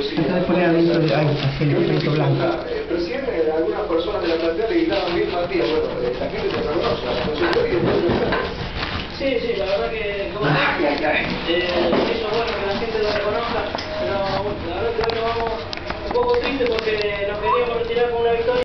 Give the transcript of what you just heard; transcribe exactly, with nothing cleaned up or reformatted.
Entonces poner adentro de ahí, así el pelito blanco. El presidente, algunas personas de la platea le gritaban bien Matías. Bueno, la gente te reconoce, la consultoría y después lo Sí, sí, la verdad que como ay, ay, ay. Eh, eso es bueno que la gente lo reconozca, pero la verdad que hoy nos vamos un poco tristes porque nos queríamos retirar con una victoria.